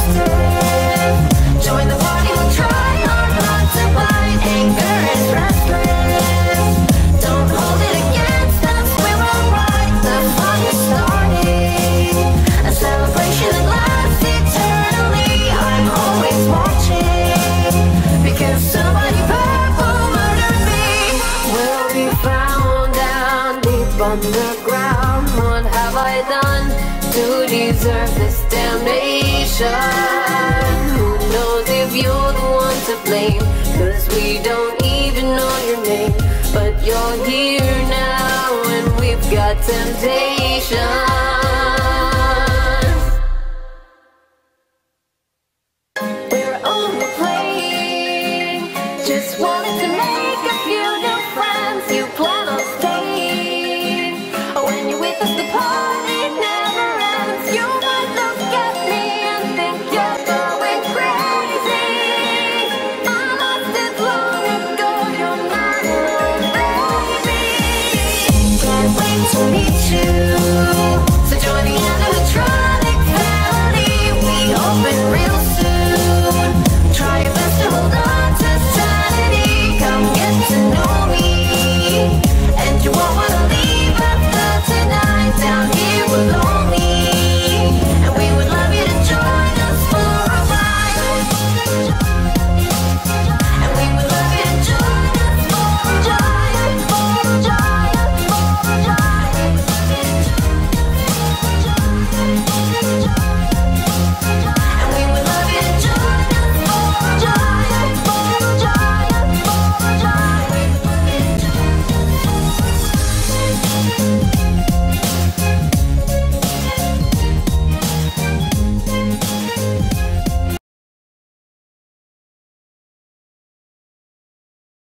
festive. Join the party, we'll try hard not to fight. Anger is restless. Don't hold it against us, we're alright. The fun is starting. A celebration that lasts eternally. I'm always watching, because somebody purple murdered me. Will be found down deep underground. What have I done to deserve this damnation? Who knows if you're the one to blame? 'Cause we don't even know your name. But you're here now and we've got temptation.